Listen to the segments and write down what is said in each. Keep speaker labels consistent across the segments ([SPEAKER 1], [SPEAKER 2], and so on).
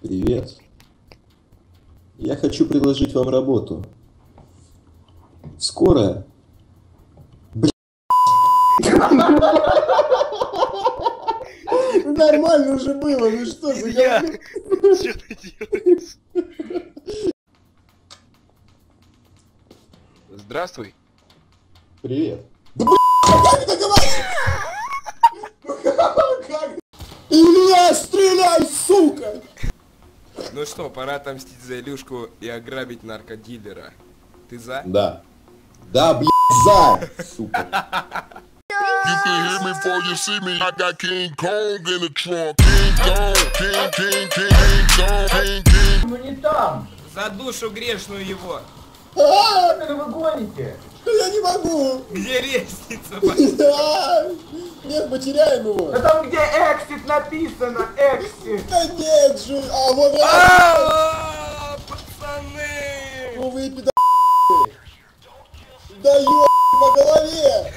[SPEAKER 1] Привет. Я хочу предложить вам работу. Скоро. Нормально уже было, ну что за говно?
[SPEAKER 2] Что ты делаешь? Здравствуй.
[SPEAKER 1] Привет. Да как это говорить? Как? Илья, стреляй, сука!
[SPEAKER 2] Ну что, пора отомстить за Илюшку и ограбить наркодилера. Ты за?
[SPEAKER 1] Да. Да, блядь, за, сука.
[SPEAKER 3] You can hear me before you see me. I got King Kong in the trunk. King Kong, King Kong.
[SPEAKER 4] Ну не там!
[SPEAKER 2] За душу грешную его.
[SPEAKER 4] Как вы гоните?
[SPEAKER 1] Я не могу.
[SPEAKER 2] Где лестница?
[SPEAKER 1] Да. Нет, потеряем его.
[SPEAKER 4] Да там где эксит написано, эксит!
[SPEAKER 1] Да нет же. А вот это.
[SPEAKER 2] Пацаны!
[SPEAKER 1] Ну вы пидоры. Да ёб по голове.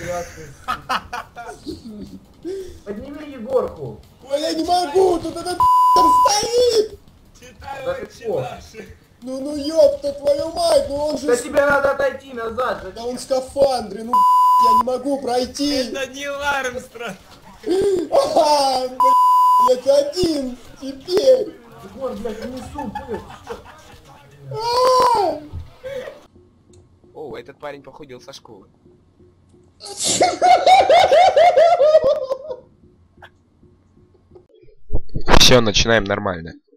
[SPEAKER 4] Подними Егорку!
[SPEAKER 1] Ой, я не могу. Тут этот стоит. Ну ёпта твою мать, ну он
[SPEAKER 4] Да
[SPEAKER 1] же...
[SPEAKER 4] тебе надо отойти назад!
[SPEAKER 1] Да он в скафандре, ну я не могу пройти.
[SPEAKER 2] Это не Армстронг!
[SPEAKER 1] Ага, я один теперь.
[SPEAKER 4] Егор, блядь, внесу пыль!
[SPEAKER 2] О, этот парень похудел со школы. Все, начинаем нормально.